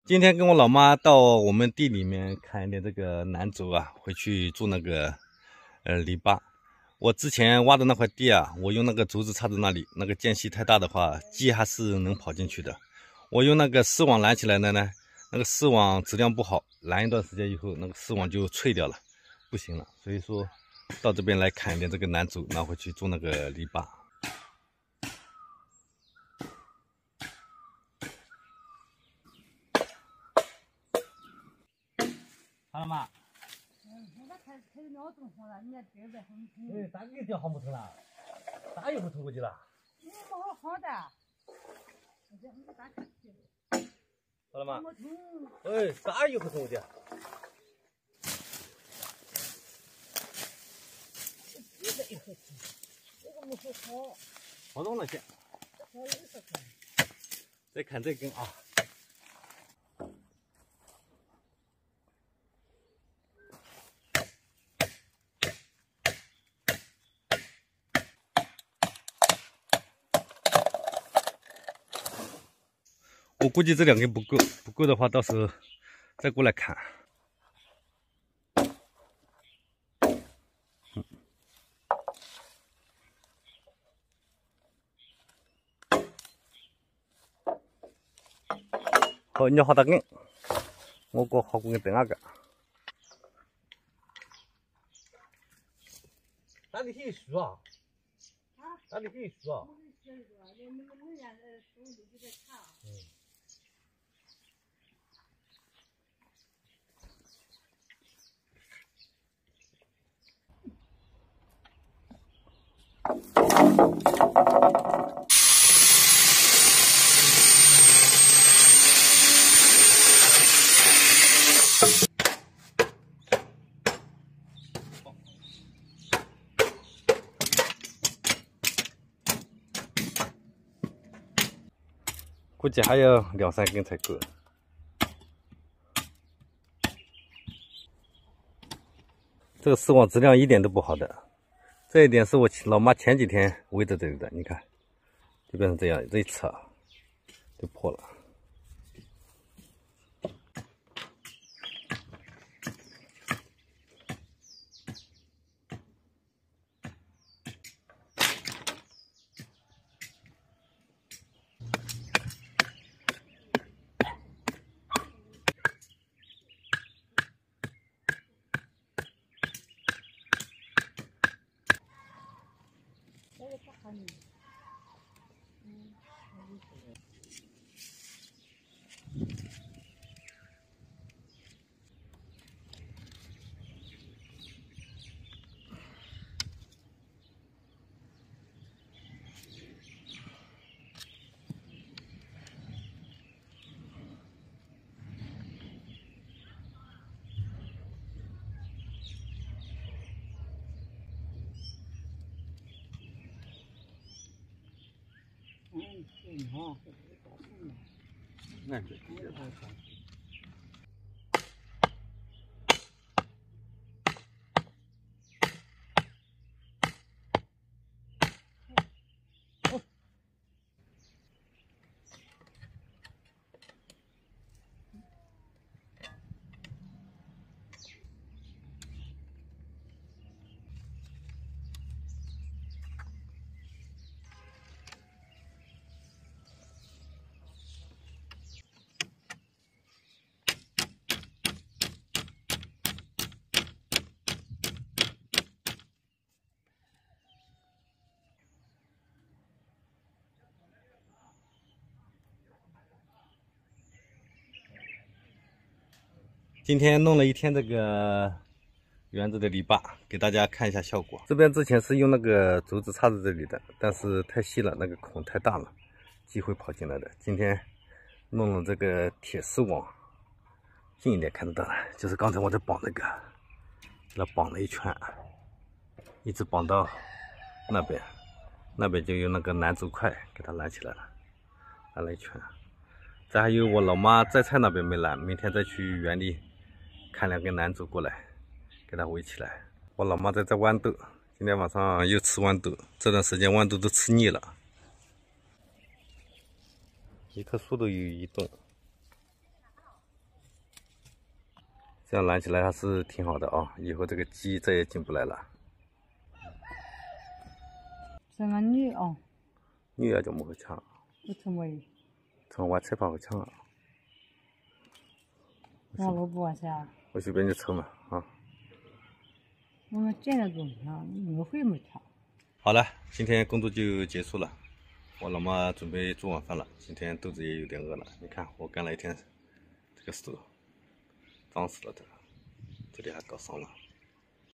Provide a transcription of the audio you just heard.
今天跟我老妈到我们地里面看一点这个楠竹啊，回去做那个篱笆。我之前挖的那块地啊，我用那个竹子插在那里，那个间隙太大的话，鸡还是能跑进去的。我用那个丝网拦起来的呢，那个丝网质量不好，拦一段时间以后，那个丝网就脆掉了，不行了。所以说到这边来砍一点这个楠竹，拿回去做那个篱笆。好了吗？ 现在开秒钟好了，你看这边很痛。 哎，咋个掉好不疼了？咋又不疼过去了？ 不好的。 好了吗？ 没痛。 哎，咋又不疼过去？ 这个没好好。 好多了些。再看这根啊。我估计这两根不够，不够的话，到时候再过来砍。好，你好大根，我搞好根等那个。哪里可以数啊？哪里可以数啊？估计还要2、3根才够。这个丝网质量一点都不好的，这一点是我老妈前几天围在这里的，你看，就变成这样，这一扯就破了。 好。 那这。今天弄了一天这个园子的篱笆，给大家看一下效果。这边之前是用那个竹子插在这里的，但是太细了，那个孔太大了，鸡会跑进来的。今天弄了这个铁丝网，近一点看得到了，就是刚才我在绑那个，给它绑了一圈，一直绑到那边，那边就用那个楠竹块给它拦起来了，拦了一圈。这还有我老妈摘菜那边没拦，明天再去园里看2根楠竹过来，给它围起来。我老妈在这豌豆，今天晚上又吃豌豆，这段时间豌豆都吃腻了，一棵树都有1吨。 这样拦起来还是挺好的啊，以后这个鸡再也进不来了。 这个女哦， 女儿就没会抢， 不成为， 从我车跑会抢啊。 我都不往下。 我随便就抽嘛啊。 我们捡了东西啊，一会儿没抢。 好了，今天工作就结束了，我老妈准备做晚饭了。今天肚子也有点饿了，你看我干了一天，这个手脏死了的，这里还搞伤了。